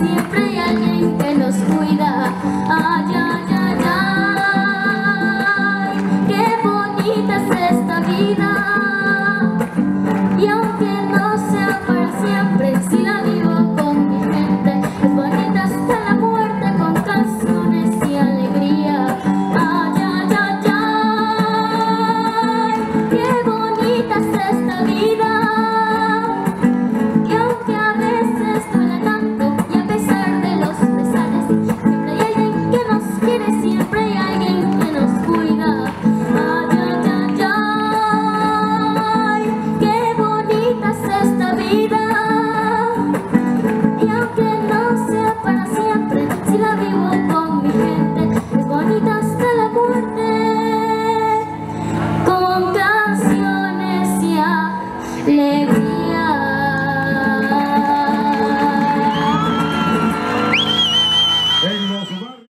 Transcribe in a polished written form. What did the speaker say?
siempre hay alguien que nos cuida. Ay, ay, ay, ay, qué bonita es esta vida. Y aunque no sea para siempre, si la vivo con mi gente, es bonita hasta la muerte con canciones y alegría. Ay, ay, ay, ay, qué bonita es esta vida. Y aunque a veces duele tanto y a pesar de los pesares, siempre hay alguien que nos quiere, siempre hay alguien que nos cuida. Ay, ay, ay, ay, qué bonita es esta vida. Y aunque no sea para siempre, si la vivo con mi gente, es bonita hasta la muerte, con canciones y alegría.